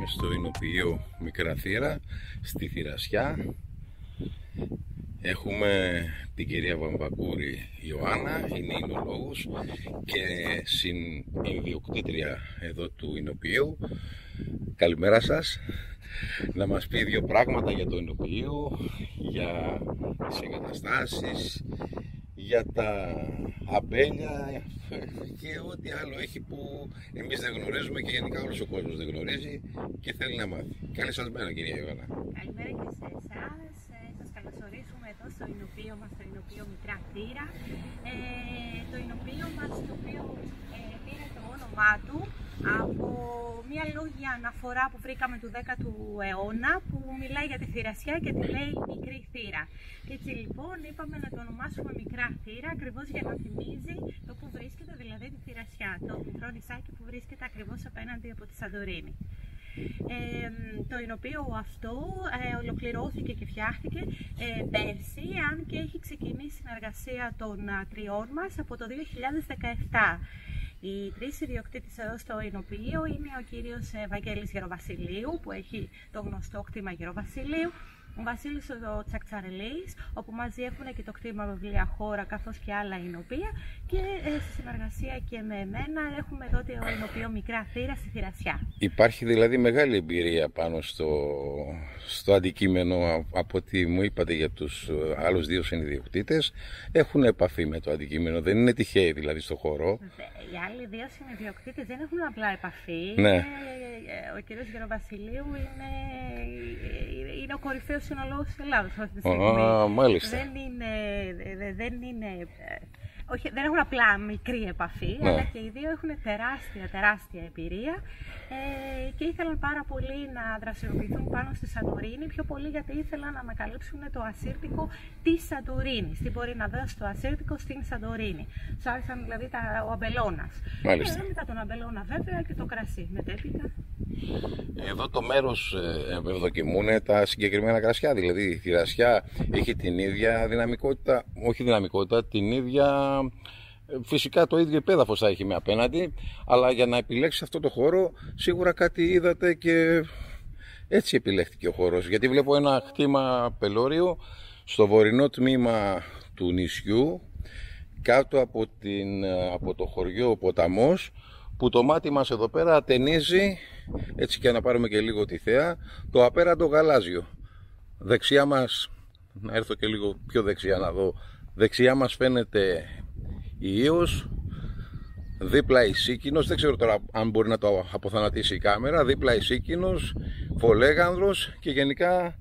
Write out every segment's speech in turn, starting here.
στο εινοποιείο Μικρά Θύρα, στη Θηρασιά. Έχουμε την κυρία Βαμβακούρη Ιωάννα, είναι εινολόγος και συνειδιοκτήτρια εδώ του εινοποιείου. Καλημέρα σας. Να μας πει δύο πράγματα για το εινοποιείο, για τις εγκαταστάσεις, για τα αμπέλια και ό,τι άλλο έχει που εμείς δεν γνωρίζουμε και γενικά όλος ο κόσμος δεν γνωρίζει και θέλει να μάθει. Καλή σας μέρα, κυρία Ιωάννα. Καλημέρα και σε εσάς. Σας καλωσορίζουμε εδώ στο εινοποιείο μας, το εινοποιείο Μικρά Θύρα. Το εινοποιείο μας, το οποίο πήρε το όνομά του από μια λόγια αναφορά που βρήκαμε του 10ου αιώνα που μιλάει για τη Θηρασιά και τη λέει Μικρή Θύρα. Έτσι λοιπόν είπαμε να το ονομάσουμε Μικρά Θύρα ακριβώς για να θυμίζει το που βρίσκεται, δηλαδή τη Θηρασιά, το μικρό νησάκι που βρίσκεται ακριβώς απέναντι από τη Σαντορίνη. Το εινοποιείο αυτό ολοκληρώθηκε και φτιάχτηκε πέρσι, αν και έχει ξεκινήσει η συνεργασία των τριών μας από το 2017. Οι τρεις ιδιοκτήτες εδώ στο εινοποιείο είναι ο κύριος Βαγγέλης Γεροβασιλείου, που έχει το γνωστό κτήμα Γεροβασιλείου, ο Βασίλης ο Τσακτσαρελής, όπου μαζί έχουν και το κτήμα Βιβλία Χώρα καθώς και άλλα εινοποιεία, και στη συνεργασία και με εμένα έχουμε εδώ το εινοποιείο Μικρά Θύρα στη Θηρασιά. Υπάρχει δηλαδή μεγάλη εμπειρία πάνω στο αντικείμενο, από ό,τι μου είπατε για τους άλλους δύο συνειδιοκτήτες. Έχουν επαφή με το αντικείμενο, δεν είναι τυχαίοι δηλαδή στο χώρο. Οι άλλοι δύο συνειδιοκτήτες δεν έχουν απλά επαφή. Ναι. Ο κύριος Γεροβασιλείου είναι ο κορυφαίος συνολόγος της Ελλάδας αυτή τη στιγμή. Μάλιστα. Δεν έχουν απλά μικρή επαφή, ναι, αλλά και οι δύο έχουν τεράστια εμπειρία και ήθελαν πάρα πολύ να δραστηριοποιηθούν πάνω στη Σαντορίνη, πιο πολύ γιατί ήθελαν να ανακαλύψουν το ασύρτικο της Σαντορίνης. Τι μπορεί να δώσει το ασύρτικο στην Σαντορίνη. Τους άρεσαν δηλαδή ο αμπελώνας. Μάλιστα. Μετά τον αμπελώνα βέβαια και το κρασί μετέπειτα. Εδώ το μέρος ευδοκιμούν τα συγκεκριμένα κρασιά, δηλαδή η Θηρασιά έχει την ίδια δυναμικότητα, όχι δυναμικότητα, την ίδια, φυσικά το ίδιο επέδαφος θα έχει με απέναντι, αλλά για να επιλέξει αυτό το χώρο σίγουρα κάτι είδατε και έτσι επιλέχθηκε ο χώρος, γιατί βλέπω ένα κτήμα πελώριο στο βορεινό τμήμα του νησιού, κάτω από το χωριό Ποταμός, που το μάτι μας εδώ πέρα ατενίζει, έτσι και να πάρουμε και λίγο τη θέα, το απέραντο γαλάζιο. Δεξιά μας, να έρθω και λίγο πιο δεξιά να δω, δεξιά μας φαίνεται η Ήος, δίπλα η Σίκινος, δεν ξέρω τώρα αν μπορεί να το αποθανατήσει η κάμερα, δίπλα η Σίκινος, Φολέγανδρος και γενικά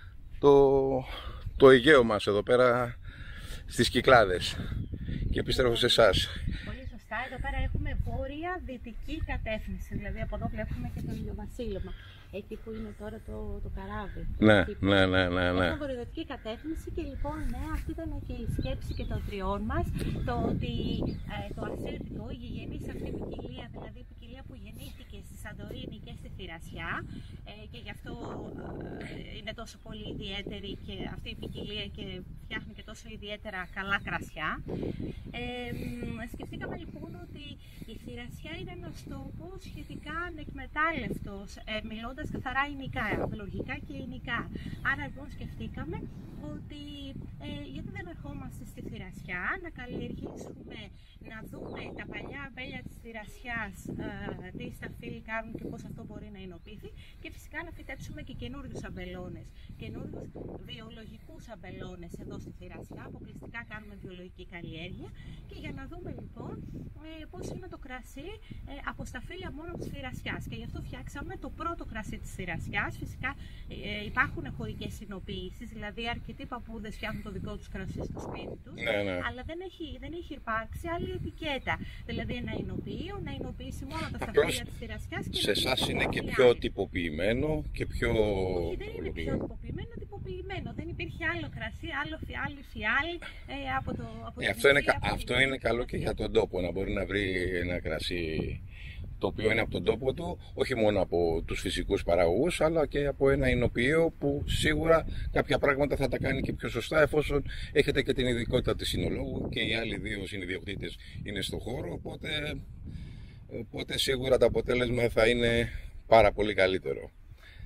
το Αιγαίο μας εδώ πέρα στις Κυκλάδες. Και επιστρέφω σε εσάς. Εδώ πέρα έχουμε βόρεια-δυτική κατεύθυνση, δηλαδή από εδώ βλέπουμε και το ηλιοβασίλεμα, εκεί που είναι τώρα το καράβι. Ναι. Έχουμε βορειοδυτική κατεύθυνση και λοιπόν ναι, αυτή ήταν και η σκέψη και των τριών μας, το ότι το ασύρτικο, η γηγενής αυτή ποικιλία, δηλαδή η ποικιλία που γεννήθηκε στη Σαντορίνη και στη Θηρασιά και γι' αυτό είναι τόσο πολύ ιδιαίτερη και αυτή η ποικιλία και φτιάχνει και τόσο ιδιαίτερα καλά κρασιά. Σκεφτήκαμε λοιπόν ότι η Θηρασιά είναι ένας τόπος σχετικά ανεκμετάλλευτος, μιλώντας καθαρά υλικά, βιολογικά και υλικά. Άρα λοιπόν σκεφτήκαμε ότι γιατί δεν ερχόμαστε στη Θηρασιά να καλλιεργήσουμε, να δούμε τα παλιά αμπέλια της Θηρασιάς, τι σταφύλι κάνουν και πώς αυτό μπορεί να εινοποιηθεί, και φυσικά να φυτέψουμε και καινούριους αμπελώνες, καινούριους βιολογικούς αμπελώνες εδώ στη Θηρασιά. Αποκλειστικά κάνουμε βιολογική καλλιέργεια και για να δούμε λοιπόν πώς είναι το κρασί από σταφύλια μόνο της Θηρασιάς, και γι' αυτό φτιάξαμε το πρώτο κρασί της Θηρασιάς. Φυσικά υπάρχουν χωρικές συνοποιήσεις, δηλαδή αρκετοί παππούδες φτιάχνουν το δικό τους κρασί στο σπίτι τους, αλλά δεν έχει υπάρξει άλλη ετικέτα. Δηλαδή ένα εινοποιείο να εινοποιήσει μόνο τα σταφύλια της Θηρασιάς. Σε εσάς είναι και πιο τυποποιημένο και πιο... Όχι, δεν είναι πιο τυποποιημένο, δεν υπήρχε άλλο κρασί, άλλη φιάλη από το... Αυτό είναι καλό και για τον τόπο, να μπορεί να βρει ένα κρασί το οποίο είναι από τον τόπο του, όχι μόνο από τους φυσικούς παραγωγούς, αλλά και από ένα εινοποιείο που σίγουρα κάποια πράγματα θα τα κάνει και πιο σωστά, εφόσον έχετε και την ειδικότητα της συνολόγου και οι άλλοι δύο συνειδιοκτήτες είναι στο χώρο, οπότε σίγουρα το αποτέλεσμα θα είναι πάρα πολύ καλύτερο.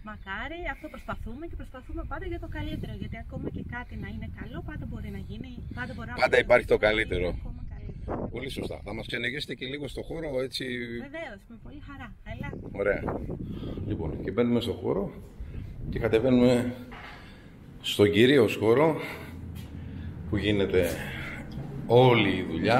Μακάρι, αυτό προσπαθούμε και προσπαθούμε πάντα για το καλύτερο. Γιατί ακόμα και κάτι να είναι καλό, πάντα μπορεί να γίνει. Πάντα υπάρχει το καλύτερο. Ακόμα καλύτερο. Πολύ σωστά. Θα μας ξενεγήσετε και λίγο στο χώρο, έτσι. Βεβαίως, με πολύ χαρά. Έλα. Ωραία. Λοιπόν, και μπαίνουμε στο χώρο και κατεβαίνουμε στον κυρίως χώρο που γίνεται όλη η δουλειά.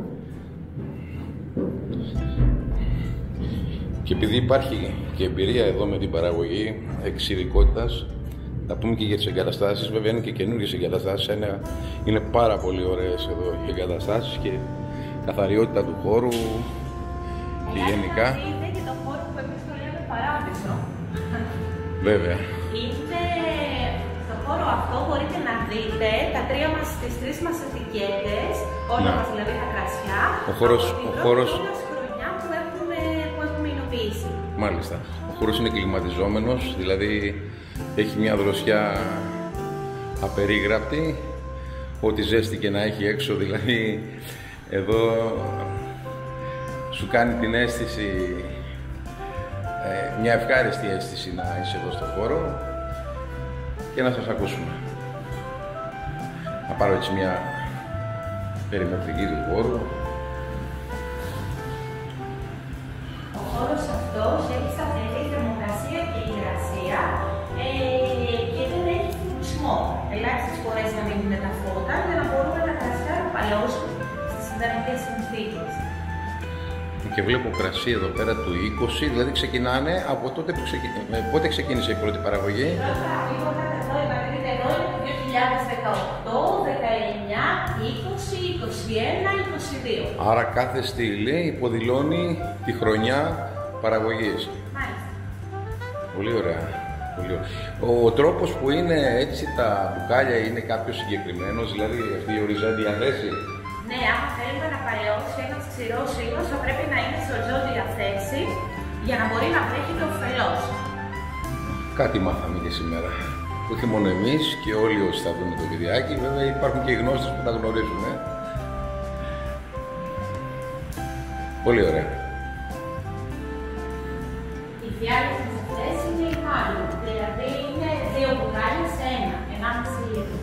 Και επειδή υπάρχει και εμπειρία εδώ με την παραγωγή εξειδικότητας, θα πούμε και για τις εγκαταστάσεις. Βέβαια είναι και καινούργιες εγκαταστάσεις, είναι πάρα πολύ ωραίες εδώ οι εγκαταστάσεις και καθαριότητα του χώρου και γενικά. Είναι και το χώρο που εμείς το λέμε παράδεισο. Βέβαια. Είναι στο χώρο αυτό μπορείτε να δείτε τις τρεις μας ετικέτες, όλα μας δηλαδή τα κρασιά, ο χώρος χρονιά που έχουμε εινοποιήσει. Μάλιστα. Ο χώρος είναι κλιματιζόμενος, δηλαδή έχει μια δροσιά απερίγραπτη, ό,τι ζέστη και να έχει έξω, δηλαδή εδώ σου κάνει την αίσθηση, μια ευχάριστη αίσθηση να είσαι εδώ στο χώρο και να σας ακούσουμε. Θα πάρω έτσι μια περιμετρική του χώρου. Ο χώρος αυτός έχει σταθερή θερμοκρασία και υγρασία και δεν έχει φωτισμό. Ελάχιστες φορές να μείνουν τα φώτα για να μπορούμε τα κρασιά να παλώσουν στις ιδανικές συνθήκες. Και βλέπω κρασί εδώ πέρα του 20, δηλαδή ξεκινάνε από τότε που πότε ξεκίνησε η πρώτη παραγωγή. Η πρώτη παραγωγή εδώ είναι το 2018, 19, 20, 21, 22. Άρα κάθε στήλη υποδηλώνει τη χρονιά παραγωγής. Μάλιστα. Πολύ ωραία. Πολύ ωραία. Ο τρόπος που είναι έτσι τα μπουκάλια είναι κάποιος συγκεκριμένος, δηλαδή αυτή η οριζόντια θέση. Ναι, άμα θέλουμε να παλαιώσει ένας ξηρός ήλιος θα πρέπει να είναι σε οριζόντια θέση για να μπορεί να βρέχει το φελός. Κάτι μάθαμε και σήμερα. Όχι μόνο εμείς και όλοι όσοι θα δούμε το βιντεάκι, βέβαια υπάρχουν και οι γνώστες που τα γνωρίζουν. Πολύ ωραία. Οι φιάλες μας αυτές είναι οι μάλλον, δηλαδή είναι 2 μπουκάλια σε 1,5 λίτρο.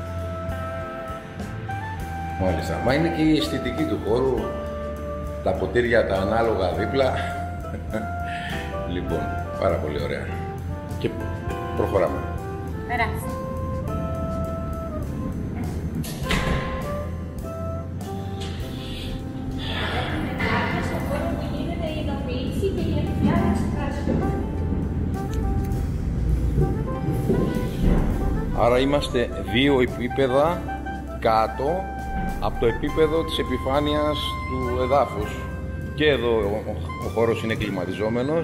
Μάλιστα. Μα είναι και η αισθητική του χώρου, τα ποτήρια τα ανάλογα δίπλα. Λοιπόν, πάρα πολύ ωραία. Και προχωράμε. Περάστε. Στο χώρο που γίνεται η ειδοποίηση και η ενδιάμεση του κρασιού. Άρα είμαστε 2 επίπεδα κάτω από το επίπεδο της επιφάνειας του εδάφους. Και εδώ ο χώρος είναι κλιματιζόμενος.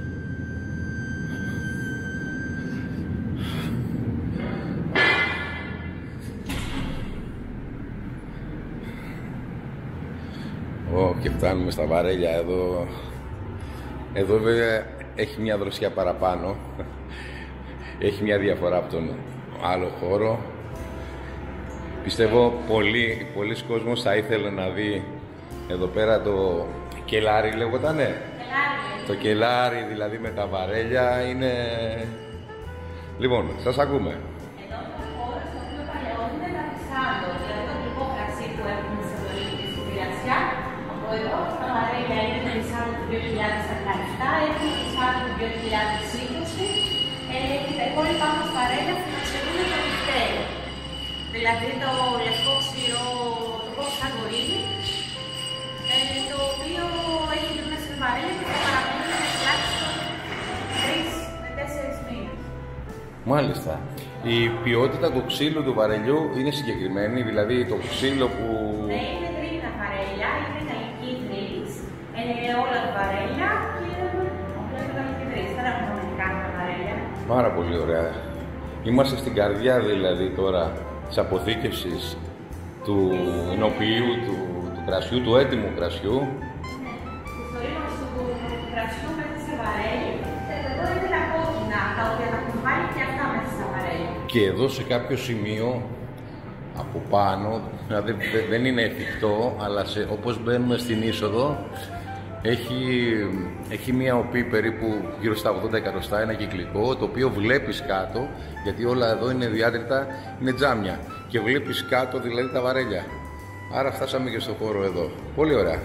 Και φτάνουμε στα βαρέλια εδώ. Εδώ βέβαια έχει μια δροσιά παραπάνω. Έχει μια διαφορά από τον άλλο χώρο. Πιστεύω πολλοί κόσμος θα ήθελε να δει εδώ πέρα το κελάρι λέγοτανε. Το κελάρι δηλαδή με τα βαρέλια είναι... Λοιπόν, σας ακούμε. Εδώ το χώρο στο οποίο παλαιώνεται τα φυσάντο, δηλαδή το γλυκό κρασί που έχουμε σε Βορρή και στη Πειρασιά. Από εδώ τα βαρέλια είναι το φυσάντο του 2017, έχουμε το φυσάντο του 2020 και τα υπόλοιπα μας βαρέλια financiερούν το Δευτέρο. Δηλαδή το λευκό ξηρό, το κόψα γορίλι, το οποίο έχει μέσα σε βαρέλια και θα παραμείνει τουλάχιστον 3 με 4 μήνες. Μάλιστα. Η ποιότητα του ξύλου του βαρελιού είναι συγκεκριμένη, δηλαδή το ξύλο που... Ναι, είναι δρύμινα βαρέλια, είναι γαλλική δρύς, όλα τα βαρέλια και όλα τα γαλλική δρύς, δεν έχουμε μοναδικά τα βαρέλια. Πάρα πολύ ωραία. Είμαστε στην καρδιά δηλαδή τώρα της αποθήκευσης του εινοποιείου, του κρασιού, του έτοιμου κρασιού. Ναι, τη ιστορία μας του κρασιού μέσα σε βαρέλι, εδώ είναι τα κόκκινα, τα οποία τα έχουν βάλει και αυτά μέσα στα βαρέλια. Και εδώ σε κάποιο σημείο από πάνω, δηλαδή δεν είναι εφικτό, αλλά όπως μπαίνουμε στην είσοδο, Έχει μια οπή περίπου γύρω στα 80 εκατοστά, ένα κυκλικό, το οποίο βλέπεις κάτω, γιατί όλα εδώ είναι διάτρητα, είναι τζάμια και βλέπεις κάτω δηλαδή τα βαρέλια. Άρα φτάσαμε και στο χώρο εδώ. Πολύ ωραία.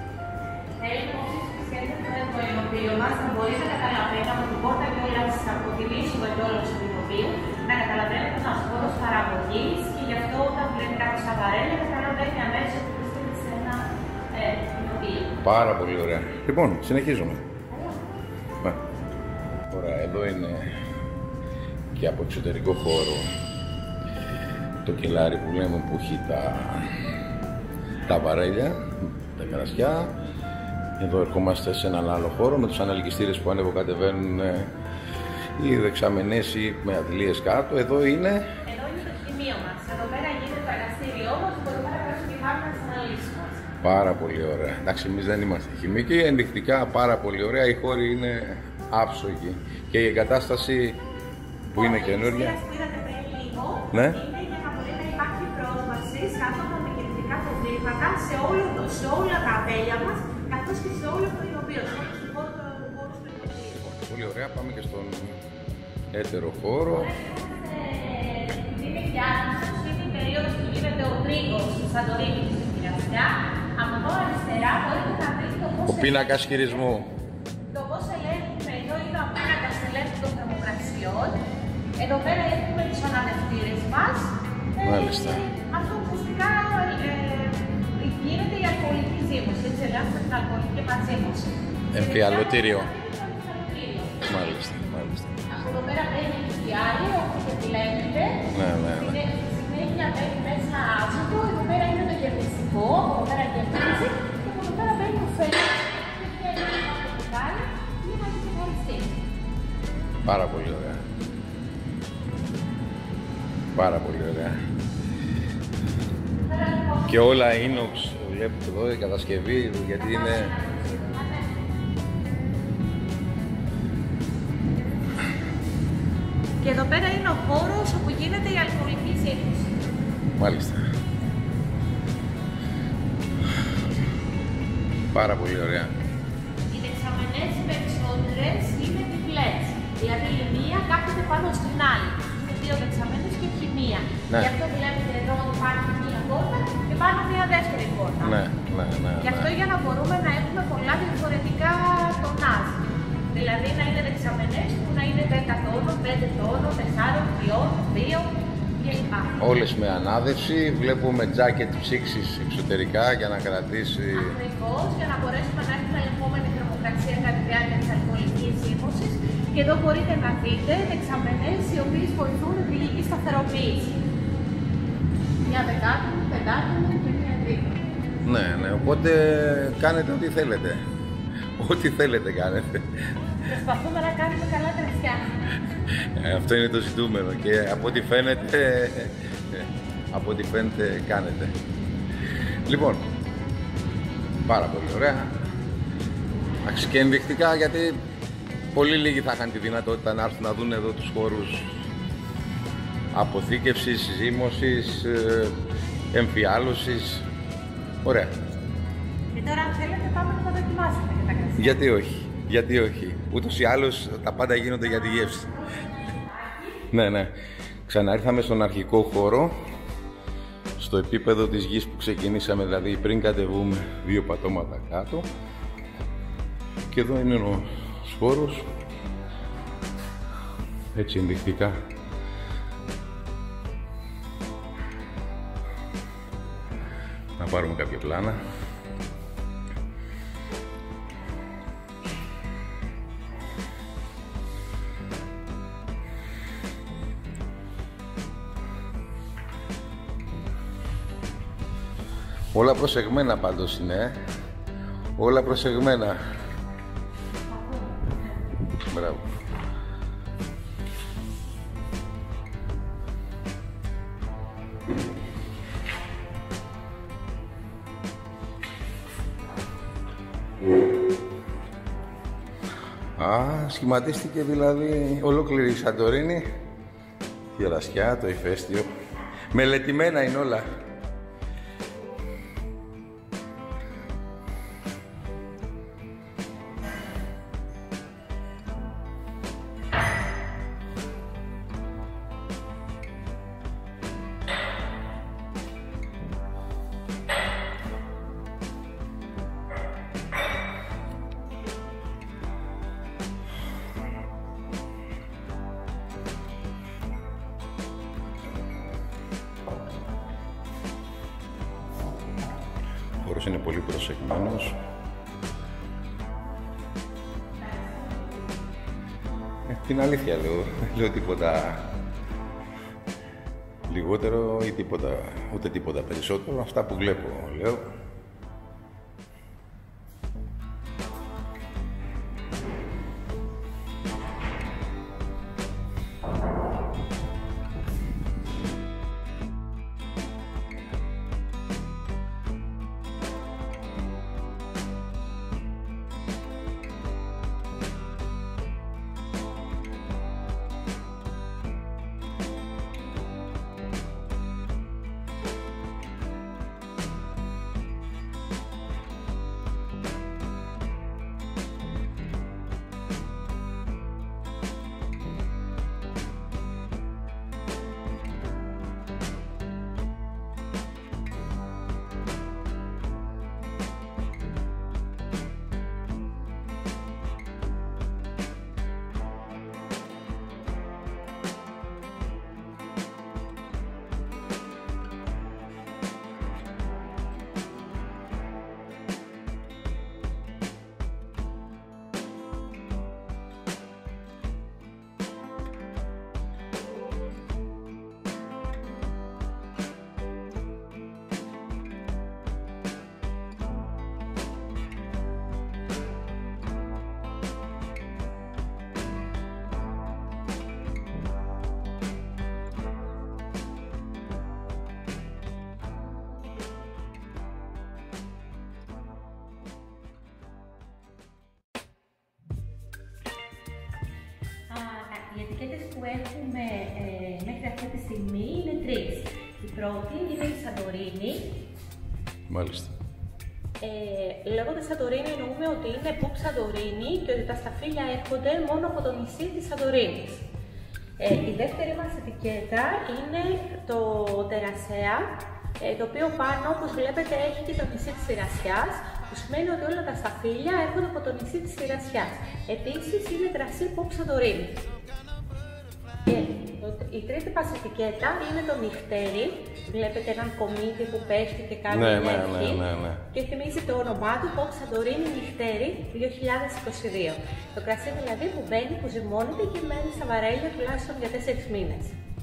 Το ενωπείο μας θα μπορεί να καταλαβαίνει από την πόρτα κιόλας, από τη είσοδο κιόλας του ενωπείου, να καταλαβαίνει ένας χώρος παραγωγής και γι' αυτό όταν βλέπει κάποιος τα βαρέλια καταλαβαίνει αμέσως ότι βρίσκεται σε ένα ενωπείο. Πάρα πολύ ωραία. Λοιπόν, συνεχίζουμε. Ωραία, εδώ είναι και από εξωτερικό χώρο το κελάρι που λέμε που έχει τα βαρέλια, τα καρασιά. Εδώ ερχόμαστε σε έναν άλλο χώρο με τους αναλικιστήρες που ανεβοκατεβαίνουν οι δεξαμενές ή με αντλίες κάτω. Εδώ είναι το χημείο μας. Εδώ πέρα γίνεται το εργαστήριό μας, μπορούμε να προσφυγάμε τις αναλύσεις μας. πάρα πολύ ωραία. Εντάξει, εμείς δεν είμαστε χημικοί, ενδεικτικά πάρα πολύ ωραία. Οι χώροι είναι άψογοι και η εγκατάσταση που είναι καινούργια. Που είδατε πριν λίγο, ναι. Είναι για να μπορεί να υπάρχει πρόσβαση σε άτομα με κινητικά προβλήματα σε όλα τα απέλια μας, καθώς και σε όλο το ενωπείο, σε όλους τους χώρους του ενωπείου. Πολύ ωραία, πάμε και στον έτερο χώρο. Είναι και άρχισος, είναι η περίοδος που γίνεται ο τρίγος στη Σαντορίνη και στην Κυρασιά. Από εδώ αριστερά μπορείτε να δείτε το πώς. Ο πίνακας χειρισμού. Το πώς ελέγχουμε, εδώ είναι ο πίνακας ελέγχου των θερμοκρασιών. Εδώ πέρα έχουμε τους αναδευτήρες μας. Μάλιστα. Αυτό ουσιαστικά γίνεται η αλκοολική ζύμωση. Έτσι ελέγχουμε την αλκοολική επανζύμωση. Εμφιαλωτήριο. Μάλιστα, μάλιστα. Από εδώ πέρα μπαίνει η φιάλη, όπως και βλέπετε. Ναι, ναι, ναι. Συνέχεια μπαίνει μέσα άζωτο. Εδώ πέρα είναι το γεμιστικό, από εδώ πέρα γεμίζει. Και από εδώ πέρα μπαίνει το φέλι. Πάρα πολύ ωραία. Πάρα πολύ ωραία. Και όλα inox, βλέπετε εδώ η κατασκευή, γιατί είναι... Και εδώ πέρα είναι ο χώρος όπου γίνεται η αλκοολική ζύμωση. Μάλιστα. Πάρα πολύ ωραία. Οι δεξαμενές περισσότερες είναι διπλές. Δηλαδή η μία κάθεται πάνω στην άλλη. Είναι δύο δεξαμενές και όχι μία. Ναι. Γι' αυτό βλέπετε εδώ ότι υπάρχει μία πόρτα και πάνω μία δεύτερη πόρτα. Ναι, ναι, ναι. Γι' αυτό για να μπορούμε να έχουμε πολλά διαφορετικά τονάζ. Δηλαδή να είναι δεξαμενές που να είναι 10 τόνων, 5 τόνων, 4, 2 κλπ. Όλες με ανάδευση, βλέπουμε τζάκετ ψήξης εξωτερικά για να κρατήσει... Ακριβώς, για να μπορέσουμε να έχουμε ελεγχόμενη θερμοκρασία κατά τη διάρκεια της αλκοολικής ζύμωσης. Και εδώ μπορείτε να δείτε δεξαμενές οι οποίες βοηθούν τη λογική σταθεροποίηση. Μια δεκάτομη, πεντάτομη και μια τρίτομη. Ναι, ναι, οπότε κάνετε ό,τι θέλετε. Ό,τι θέλετε κάνετε. Προσπαθούμε να κάνουμε καλά κρασιά. Αυτό είναι το ζητούμενο και από ό,τι φαίνεται κάνετε. Λοιπόν, πάρα πολύ ωραία. Και ενδεικτικά, γιατί πολύ λίγοι θα είχαν τη δυνατότητα να έρθουν να δουν εδώ τους χώρους αποθήκευσης, ζύμωσης, εμφιάλωσης. Ωραία. Και τώρα αν θέλετε πάμε να τα δοκιμάσουμε και τα κρασιά. Γιατί όχι, γιατί όχι. Ούτως ή άλλως τα πάντα γίνονται για τη γεύση. Ναι, ναι. Ξανά ήρθαμε στον αρχικό χώρο, στο επίπεδο της γης που ξεκινήσαμε, δηλαδή πριν κατεβούμε 2 πατώματα κάτω. Και εδώ είναι ο χώρος, έτσι ενδεικτικά. Να πάρουμε κάποια πλάνα. Όλα προσεγμένα πάντως είναι, όλα προσεγμένα. Μπράβο. Σχηματίστηκε δηλαδή ολόκληρη η Σαντορίνη, η Κυρασιά, το ηφαίστειο. Μελετημένα είναι όλα. άνθρωπος είναι πολύ προσεγμένος. Την αλήθεια λέω, δεν λέω τίποτα λιγότερο ή ούτε τίποτα περισσότερο, αυτά που βλέπω λέω. Οι ετικέτες που έχουμε μέχρι αυτή τη στιγμή είναι τρεις. Η πρώτη είναι η Σαντορίνη. Μάλιστα. Λέγοντας Σαντορίνη εννοούμε ότι είναι Pub Σαντορίνη και ότι τα σταφύλια έρχονται μόνο από το νησί της Σαντορίνης. Η δεύτερη μας ετικέτα είναι το Τερασέα, το οποίο πάνω, όπως βλέπετε, έχει και το νησί της Ηρασιάς, που σημαίνει ότι όλα τα σταφύλια έρχονται από το νησί της Ηρασιάς. Επίσης, είναι κρασί Pub Σαντορίνη. Και η τρίτη μας ετικέτα είναι το νυχτέρι. Βλέπετε έναν κομίτι που πέφτει και κάνει ενέργεια. Ναι. Και θυμίζει το όνομά του Pub Σαντορίνη Νυχτέρι 2022. Το κρασί δηλαδή που μπαίνει, που ζυμώνεται και μένει στα βαρέλια τουλάχιστον για 4 μήνες.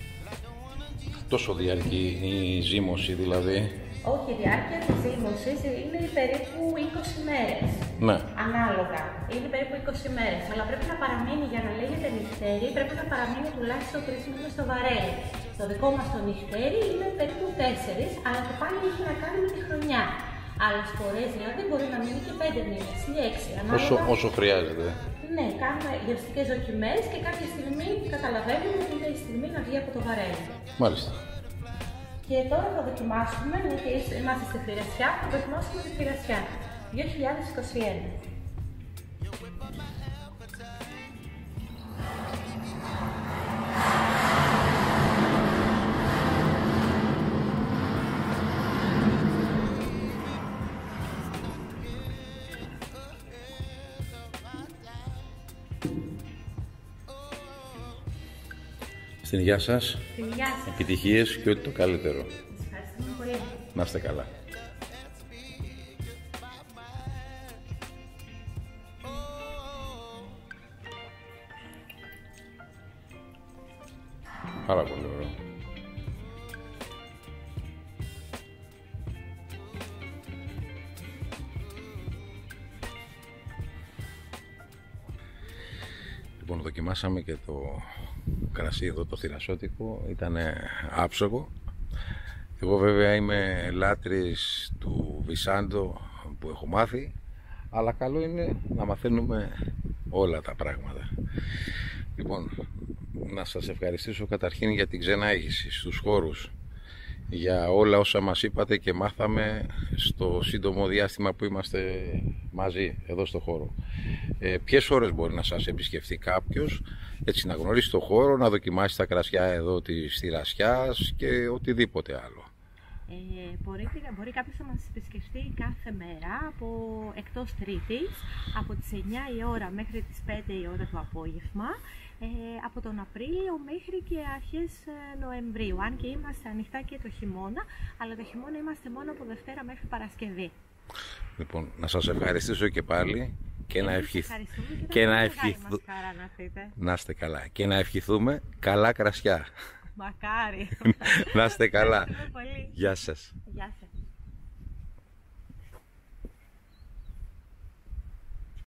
Τόσο διαρκεί η ζύμωση δηλαδή? Όχι, η διάρκεια της ζύμωσης είναι περίπου 20 μέρες. Ναι. Ανάλογα. Είναι περίπου 20 μέρες. Αλλά πρέπει να παραμείνει, για να λέγεται νυχτέρι, πρέπει να παραμείνει τουλάχιστον 3 μήνες στο βαρέλι. Το δικό μας το νυχτέρι είναι περίπου 4, αλλά και πάλι έχει να κάνει με τη χρονιά. Άλλες φορές δηλαδή μπορεί να μείνει και 5 μήνες ή 6. Ανάλογα... Όσο χρειάζεται. Ναι, κάνουμε γευστικές δοκιμές και κάποια στιγμή καταλαβαίνουμε ότι είναι η στιγμή να βγει από το βαρέλι. Μάλιστα. Και τώρα θα δοκιμάσουμε, γιατί είμαστε στη Θηρασιά, θα δοκιμάσουμε τη Θηρασιά 2021. Στην υγεία σας, επιτυχίες και ό,τι το καλύτερο. Ευχαριστούμε πολύ. Να είστε καλά. Πάρα πολύ ωραίο. Λοιπόν, δοκιμάσαμε και το κρασί εδώ, το θηρασότικο, ήταν άψογο. Εγώ βέβαια είμαι λάτρης του Βισάντο που έχω μάθει, αλλά καλό είναι να μαθαίνουμε όλα τα πράγματα. Λοιπόν, να σας ευχαριστήσω καταρχήν για την ξενάγηση στους χώρους, για όλα όσα μας είπατε και μάθαμε στο σύντομο διάστημα που είμαστε μαζί εδώ στο χώρο. Ποιες ώρες μπορεί να σας επισκεφτεί κάποιος, έτσι να γνωρίσει το χώρο, να δοκιμάσει τα κρασιά εδώ της Θηρασιάς και οτιδήποτε άλλο? Μπορεί κάποιος να μας επισκεφτεί κάθε μέρα εκτός Τρίτης, από τις 9 η ώρα μέχρι τις 5 η ώρα το απόγευμα, από τον Απρίλιο μέχρι και αρχές Νοεμβρίου, αν και είμαστε ανοιχτά και το χειμώνα, αλλά το χειμώνα είμαστε μόνο από Δευτέρα μέχρι Παρασκευή. Λοιπόν, να σας ευχαριστήσω και πάλι και να να είστε καλά και να ευχηθούμε καλά κρασιά. Μακάρι. Να είστε καλά. Γεια σας.